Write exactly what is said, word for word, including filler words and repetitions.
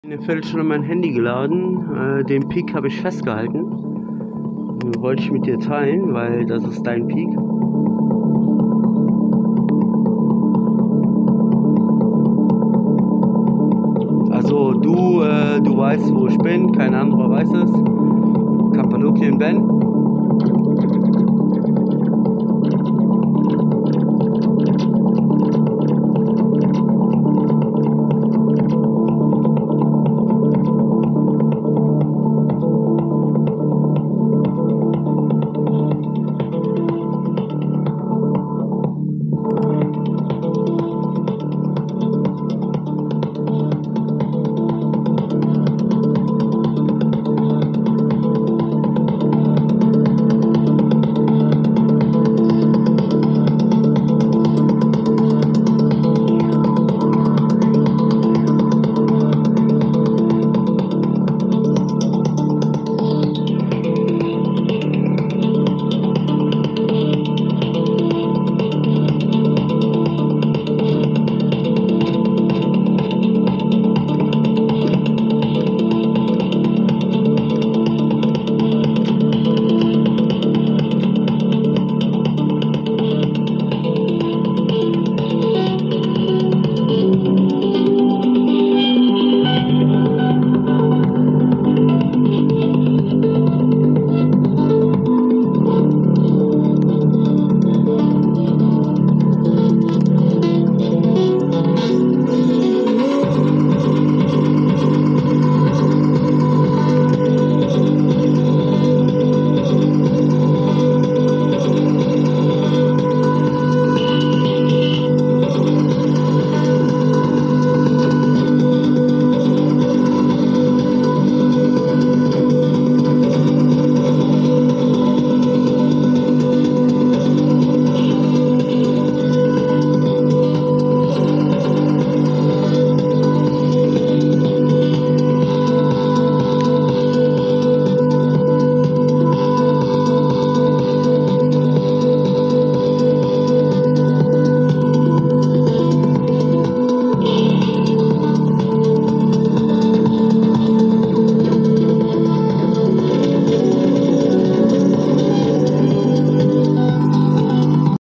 Eine Viertelstunde mein Handy geladen, äh, den Peak habe ich festgehalten. Den wollte ich mit dir teilen, weil das ist dein Peak. Also du, äh, du weißt, wo ich bin, kein anderer weiß es. Kappadokien Ben.